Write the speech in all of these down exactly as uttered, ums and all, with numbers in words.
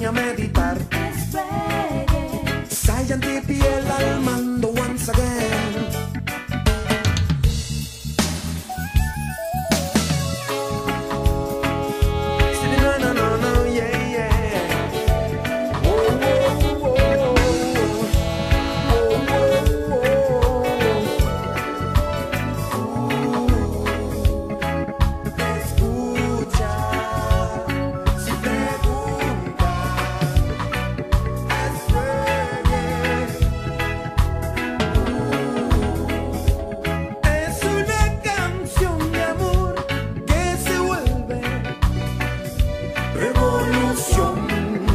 acompaña a meditar. Es reggae. Science y piel al mando once again. No, no, no, yeah, yeah. Whoa, whoa, whoa. Whoa, whoa, whoa. Escucha, si pregunta, es reggae. Es una canción de amor que se vuelve revolución.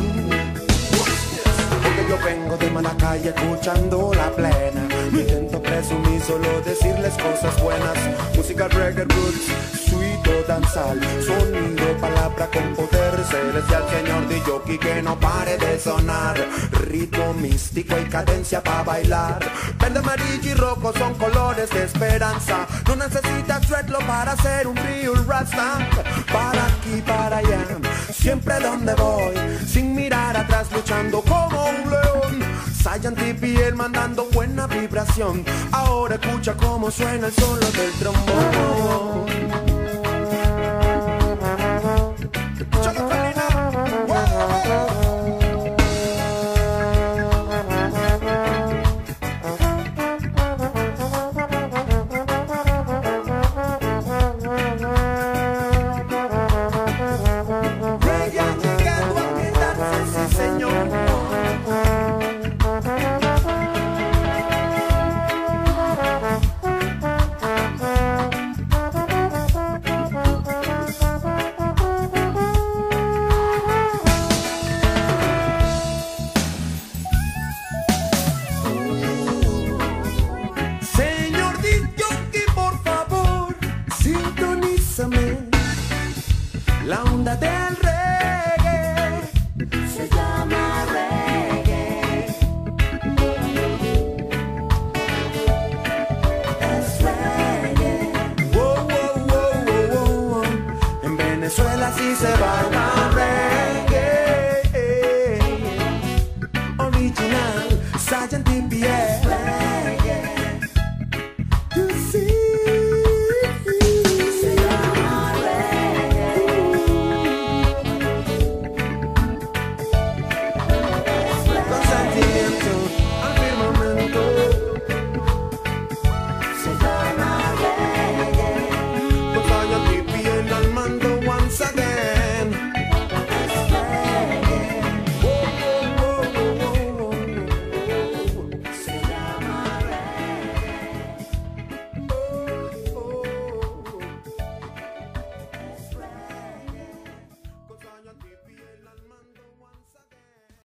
Porque yo vengo de Maracay escuchando la plena. No intento presumir, solo decirles cosas buenas. Música reggae roots, sweet o danzal. Sonido, palabra con poder celestial. Señor de jockey que no pare de sonar. Ritmo místico y cadencia para bailar. Verde, amarillo y rojo son colores de esperanza. No necesitas dreadlock para ser un real rasta. Para aquí, para allá, siempre donde voy, sin mirar atrás, luchando como un león. Science y piel mandando buena vibración. Ahora escucha cómo suena el solo del trombón. Escúchalo, Felina. ¡Wow! La onda del reggae se llama reggae. Es reggae. Wow, wow, wow, wow, wow. En Venezuela sí se baila reggae. Original, Science